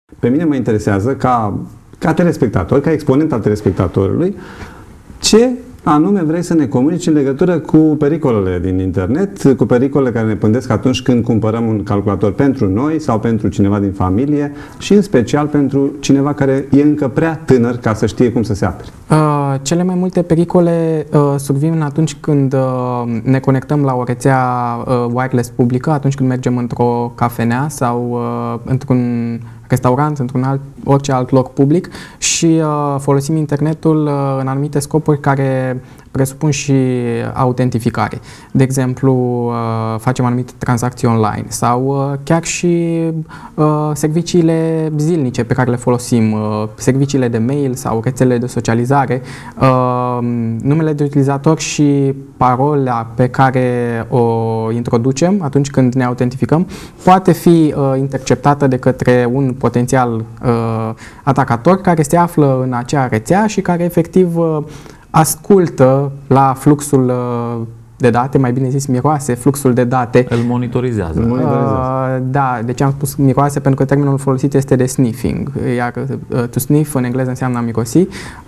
Pe mine mă interesează ca telespectator, ca exponent al telespectatorului, ce anume vrei să ne comunici în legătură cu pericolele din internet, cu pericolele care ne pândesc atunci când cumpărăm un calculator pentru noi sau pentru cineva din familie și în special pentru cineva care e încă prea tânăr ca să știe cum să se apere. Cele mai multe pericole survin atunci când ne conectăm la o rețea wireless publică, atunci când mergem într-o cafenea sau într-un restaurant, orice alt loc public și folosim internetul în anumite scopuri care presupun și autentificare. De exemplu, facem anumite tranzacții online sau chiar și serviciile zilnice pe care le folosim, serviciile de mail sau rețelele de socializare, numele de utilizator și parola pe care o introducem atunci când ne autentificăm poate fi interceptată de către un potențial atacator care se află în acea rețea și care efectiv ascultă la fluxul de date, mai bine zis miroase, fluxul de date. Îl monitorizează. Da, deci am spus miroase pentru că termenul folosit este de sniffing, iar to sniff în engleză înseamnă a mirosi.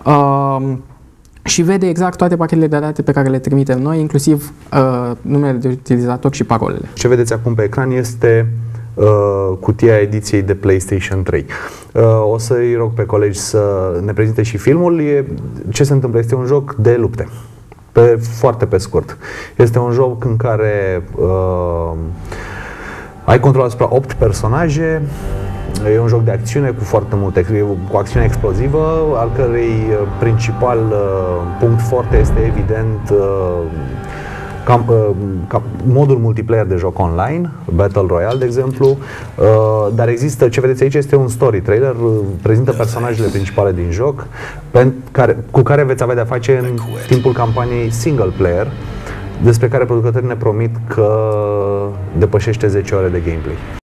Și vede exact toate pachetele de date pe care le trimitem noi, inclusiv numele de utilizator și parolele. Ce vedeți acum pe ecran este cutia ediției de PlayStation 3. O să-i rog pe colegi să ne prezinte și filmul. Ce se întâmplă? Este un joc de lupte. Foarte pe scurt. Este un joc în care ai control asupra 8 personaje. E un joc de acțiune cu foarte multe, cu acțiune explozivă, al cărei principal punct forte este evident modul multiplayer de joc online, Battle Royale, de exemplu, dar există, ce vedeți aici este un story trailer, prezintă personajele principale din joc, cu care veți avea de-a face în timpul campaniei single player, despre care producătorii ne promit că depășește 10 ore de gameplay.